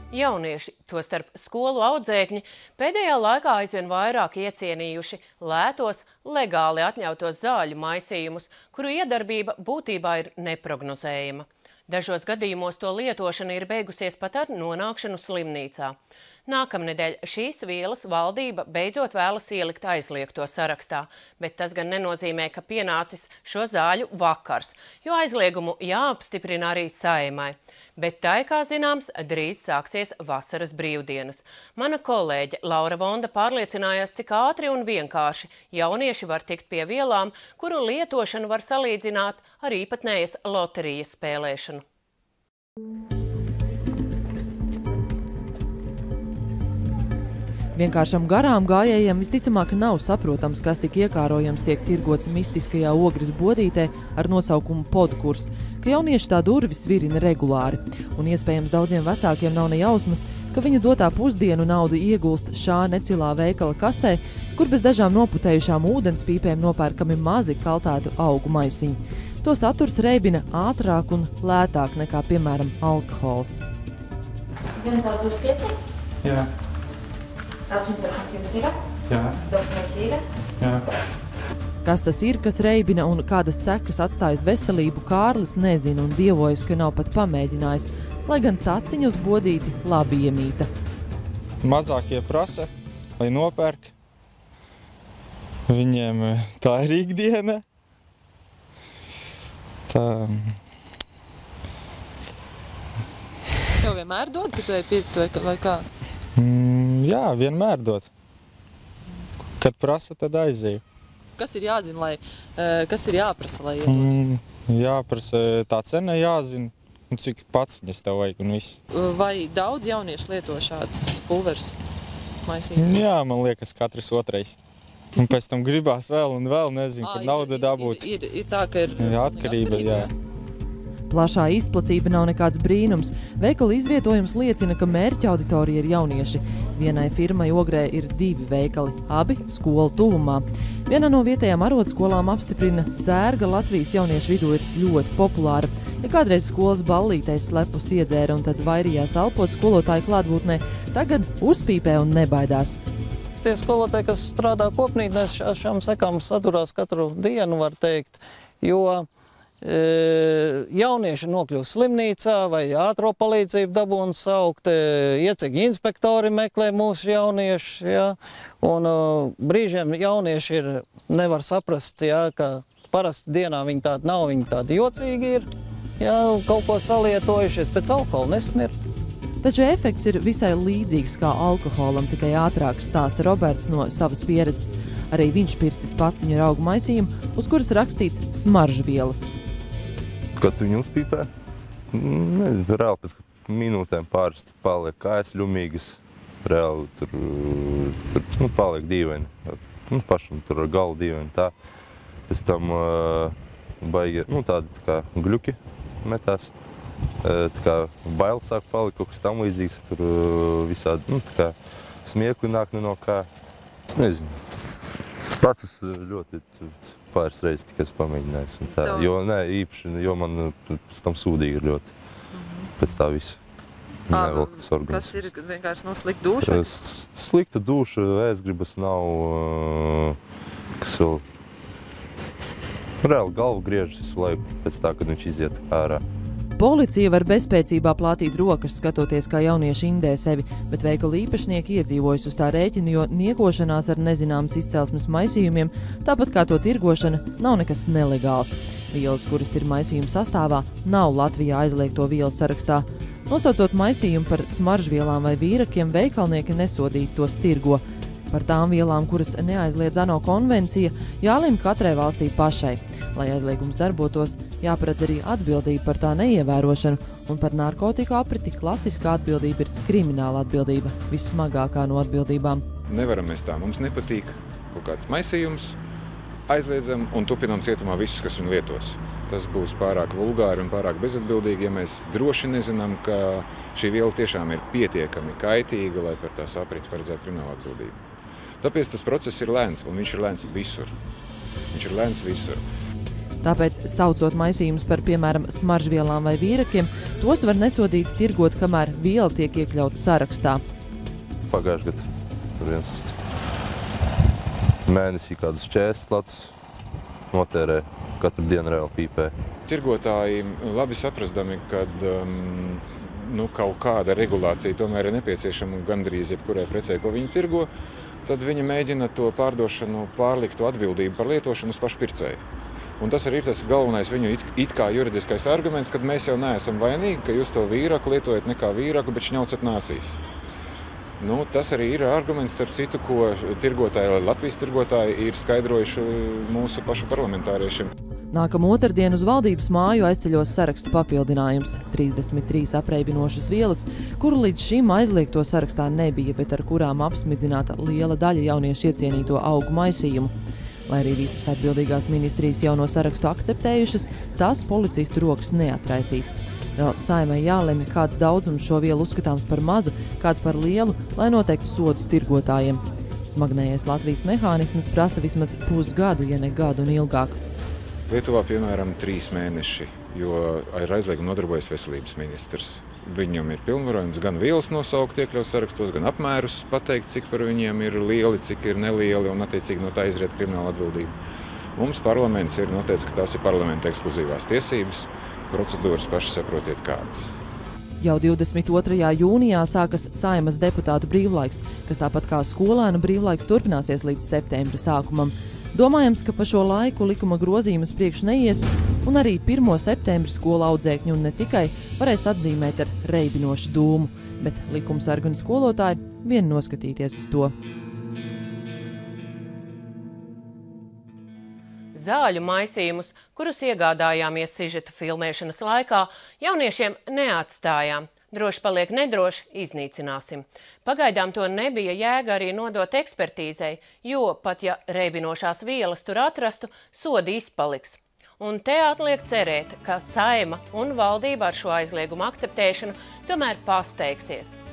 Jaunieši, tostarp skolu audzēkņi, pēdējā laikā aizvien vairāk iecienījuši lētos, legāli atņautos zāļu maisījumus, kuru iedarbība būtībā ir neprognozējama. Dažos gadījumos to lietošana ir beigusies pat ar nonākšanu slimnīcā. Nākamnedēļ šīs vielas valdība beidzot vēlas ielikt aizliegto sarakstā, bet tas gan nenozīmē, ka pienācis šo zāļu vakars, jo aizliegumu jāapstiprina arī Saeimai. Bet tai, kā zināms, drīz sāksies vasaras brīvdienas. Mana kolēģe Laura Vonda pārliecinājās, cik ātri un vienkārši jaunieši var tikt pie vielām, kuru lietošanu var salīdzināt ar īpatnējas loterijas spēlēšanu. Vienkāršam garām gājējiem visticamāk nav saprotams, kas tik iekārojams tiek tirgots mistiskajā Ogres bodītē ar nosaukumu Podkurs, ka jaunieši tā durvis virina regulāri. Un iespējams daudziem vecākiem nav ne jausmas, ka viņu dotā pusdienu naudu iegulst šā necilā veikala kasē, kur bez dažām noputējušām ūdenspīpēm nopērkami mazi kaltētu augu maisiņi. To saturs reibina ātrāk un lētāk nekā, piemēram, alkohols. 1,25? Jā. 18 jums ir? Jā. Dokumenti ir? Jā. Kas tas ir, kas reibina un kādas sekas atstājas veselību, Kārlis nezina un dievojas, ka nav pat pamēģinājis, lai gan taciņu uz bodīti labi iemīta. Mazākie prasa, lai nopērk. Viņiem tā ir ikdiena. Tā... Tev vienmēr dod, ka tu ej pirkt vai kā? Jā, vienmēr dod. Kad prasa, tad aizēju. Kas ir jāzina, kas ir jāprasa, lai iedod? Jāprasa, tā cena jāzina, cik paciņas tev vajag un viss. Vai daudz jaunieši lieto šādus pulverus maisījumus? Jā, man liekas, katrs otrais. Un pēc tam gribās vēl un vēl, nezinu, kad nauda dabūt. Ir tā, ka ir atkarība, jā. Plašā izplatība nav nekāds brīnums. Veikala izvietojums liecina, ka mērķa auditorija ir jaunieši. Vienai firmai Ogrē ir 2 veikali, abi skolu tuvumā. Viena no vietējām arodskolām apstiprina, sērga Latvijas jauniešu vidū ir ļoti populāra. Ja kādreiz skolas ballītēs slepus iedzēra un tad vairījās elpot skolotāju klātbūtnē, tagad uzpīpē un nebaidās. Tie skolotāji, kas strādā kopnītnēs, šām sekām sadurās katru dienu, var teikt, jo jaunieši nokļūst slimnīcā vai ātro palīdzību dabūna saukt, iecīgi inspektori meklē mūsu jauniešus, ja? Un brīžiem jaunieši nevar saprast, ja, ka parasti dienā viņi tādi nav, viņi tādi jocīgi ir, ja, kaut ko salietojušies, pēc alkohola nesmirt. Taču efekts ir visai līdzīgs kā alkoholam, tikai ātrāk, stāsta Roberts no savas pieredzes. Arī viņš pircis paciņu ar augu maisījumu, uz kuras rakstīts smaržvielas. Kad viņu uzpīpē, reāli pēc minūtēm pāris paliek kājas ļumīgas, reāli tur paliek dīvaini, pašam tur ar galu dīvaini tā. Pēc tam baigi, tādi tā kā gļuki metās, tā kā bailes sāk palikt, kaut kas tam līdzīgs, tur visādi, tā kā smiekli nāk no kā. Es nezinu, pats es ļoti pāris reizes tikai pamēģinājis. Jo īpaši, jo man pēc tam sūdīgi ir ļoti. Pēc tā visu. Nevelkas organisms. Kas ir vienkārši slikta duša? Slikta duša, ēstgribas nav, kas vēl reāli galvu griežas visu laiku pēc tā, kad viņš iziet ārā. Policija var bezspēcībā plātīt rokas, skatoties, kā jaunieši indē sevi, bet veikala īpašnieki iedzīvojas uz tā rēķina, jo niekošanās ar nezināmas izcelsmes maisījumiem, tāpat kā to tirgošana, nav nekas nelegāls. Vielas, kuras ir maisījuma sastāvā, nav Latvijā aizliegto vielu sarakstā. Nosaucot maisījumu par smaržvielām vai vīrakiem, veikalnieki nesodīt tos tirgo. Par tām vielām, kuras neaizliedz ANO konvencija, jālemj katrai valstī pašai. Lai aizliegums darbotos, jāparedz arī atbildība par tā neievērošanu, un par narkotiku apriti klasiskā atbildība ir krimināla atbildība, vissmagākā no atbildībām. Nevaram mēs tā, mums nepatīk kaut kāds maisījums, aizliedzam un tupinām cietumā visus, kas viņu lietos. Tas būs pārāk vulgāri un pārāk bezatbildīgi, ja mēs droši nezinām, ka šī viela tiešām ir pietiekami kaitīga, lai par tās apriti paredzētu kriminālu atbildību. Tāpēc tas process ir lēns, un viņš ir lēns visur. Viņš ir lēns visur. Tāpēc, saucot maisījumus par, piemēram, smaržvielām vai vīrakiem, tos var nesodīt tirgot, kamēr viela tiek iekļauta sarakstā. Pagājuši gadu tur viens mēnesī kādus 40 latus notērē, katru dienu reāli pīpē. Tirgotāji labi saprastami, kad kaut kāda regulācija tomēr ir nepieciešama gandrīz jebkurai precei, ko viņi tirgo, tad viņi mēģina to pārdošanu pārlikt to atbildību par lietošanu uz pašu pircēju. Un tas arī ir tas galvenais viņu it kā juridiskais arguments, kad mēs jau neesam vainīgi, ka jūs to vīraku lietojat ne kā vīraku, bet šņaucat nāsīs. Tas arī ir arguments, starp citu, ko tirgotāji, Latvijas tirgotāji ir skaidrojuši mūsu pašu parlamentāriešiem. Nākamā otrdien uz valdības māju aizceļos saraksta papildinājums – 33 apreibinošas vielas, kuru līdz šim aizliegto sarakstā nebija, bet ar kurām apsmidzināta liela daļa jauniešu iecienīto augu maisījumu. Lai arī visas atbildīgās ministrijas jauno sarakstu akceptējušas, tas policistu rokas neatraisīs. Vēl Saeimai jālemj, kāds daudzums šo vielu uzskatāms par mazu, kāds par lielu, lai noteiktu sodus tirgotājiem. Smagnējais Latvijas mehānisms prasa vismaz pusgadu, ja ne gadu un ilgāk. Lietuvā, piemēram, 3 mēneši, jo ar aizliegumu nodarbojas veselības ministrs. Viņam ir pilnvarojums gan vielas nosaukt, iekļaut sarakstos, gan apmērus pateikt, cik par viņiem ir lieli, cik ir nelieli, un attiecīgi no tā izriet krimināla atbildība. Mums parlaments ir noteicis, ka tās ir parlamenta ekskluzīvās tiesības, procedūras paši saprotiet kādas. Jau 22. jūnijā sākas Saeimas deputātu brīvlaiks, kas tāpat kā skolēnu brīvlaiks turpināsies līdz septembra sākumam. Domājams, ka pa šo laiku likuma grozījumus priekš neies, un arī 1. septembra skolu audzēkņi un ne tikai varēs atzīmēt ar reibinošu dūmu, bet likumsargi un skolotāji vien noskatīties uz to. Zāļu maisījumus, kurus iegādājāmies sižeta filmēšanas laikā, jauniešiem neatstājām. Droši paliek nedroši, iznīcināsim. Pagaidām to nebija jēga arī nodot ekspertīzei, jo pat ja reibinošās vielas tur atrastu, sodi izpaliks. Un te atliek cerēt, ka Saeima un valdība ar šo aizliegumu akceptēšanu tomēr pasteigsies.